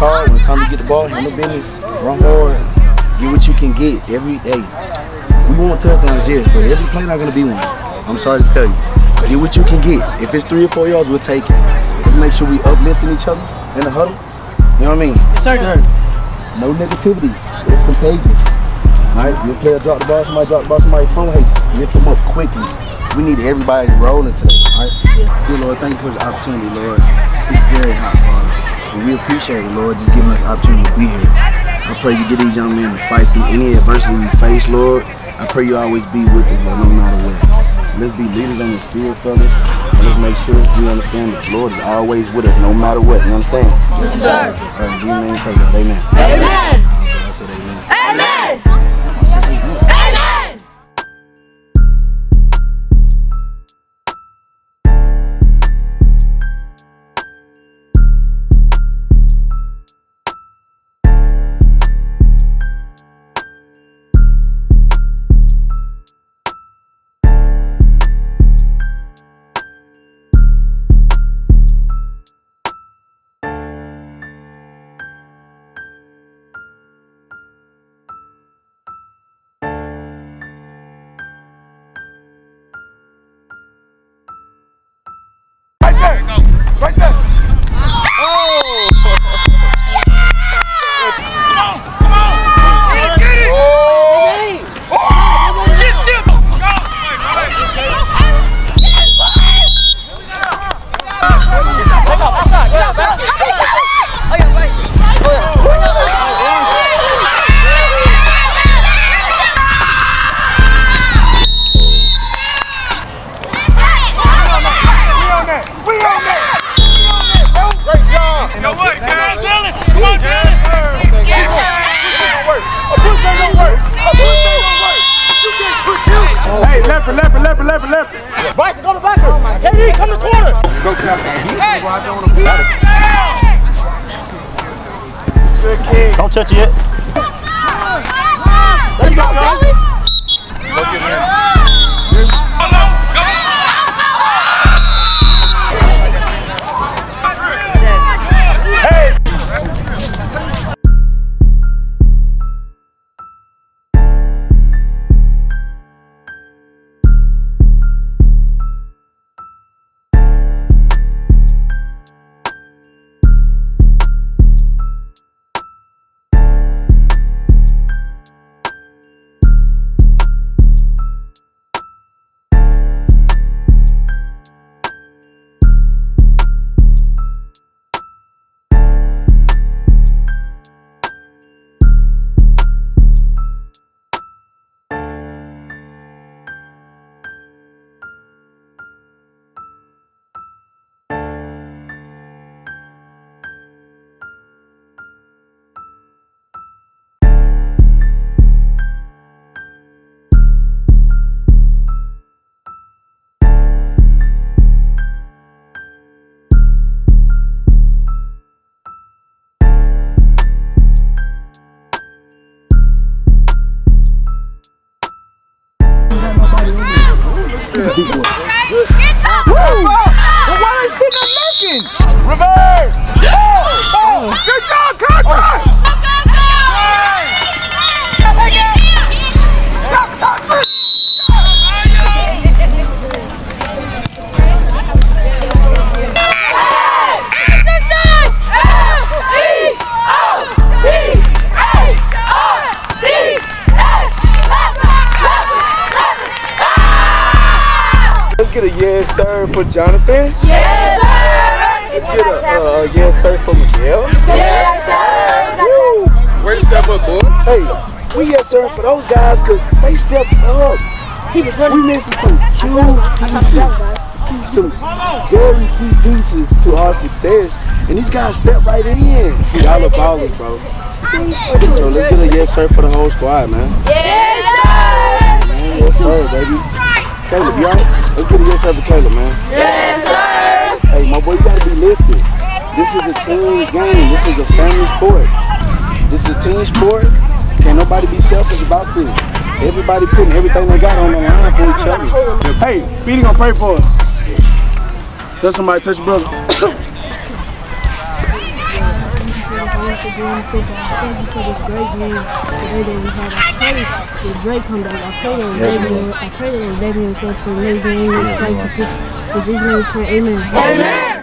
call, when it's time to get the ball, handle business, run hard, get what you can get every day. We want touchdowns, yes, but every play not gonna be one. I'm sorry to tell you. Get what you can get. If it's 3 or 4 yards, we'll take it. Let's make sure we uplifting each other in the huddle. You know what I mean? Yes, sir. No negativity. It's contagious. Alright, your player drop the ball, somebody drop the ball, somebody phone, hey, lift them up quickly. We need everybody rolling today. Alright? Dear Lord, thank you for the opportunity, Lord. It's very hot, Father. And we appreciate it, Lord, just giving us the opportunity to be here. I pray you get these young men to fight through any adversity we face, Lord. I pray you always be with us, Lord, no matter what. Let's be leaders on this field, fellas. And let's make sure we understand that the Lord is always with us, no matter what. You understand? Yes, sir. In Jesus' name, pray, God. Amen. Amen. I said amen. Amen. I said amen. Amen. Right there! Oh! Come on! Get it! Oh! Get shit! Left. Right, go to back. KD, come to the corner. Go captain. Hey. Good kid. Don't touch it yet. There you go, Kelly. Look at him. Why is sitting there looking? Reverse! Oh! Good job, Conrad! That's country! Let's get a yes sir for Jonathan. Yes, sir. Let's get a yes sir for Miguel. Yes, sir. Woo. Way to step up, boy. Hey, we yes sir for those guys because they stepped up. He was running. We missing some huge pieces, some very key pieces to our success, and these guys stepped right in. See, y'all are ballers, bro. So let's get a yes sir for the whole squad, man. Yes, sir. Man, yes sir, baby. Caleb, you alright? Let's get a yes sir for Caleb, man. Yes, sir. Hey, my boy, you gotta be lifted. This is a team game. This is a family sport. This is a team sport. Can't nobody be selfish about this. Everybody putting everything they got on the line for each other. Hey, Feedy gonna pray for us. Touch somebody, touch your brother. for doing football. Thank you for this great game today that we had. I pray that Drake come back. I pray that baby will catch for the next game. In Jesus' name we pray. Amen. Amen.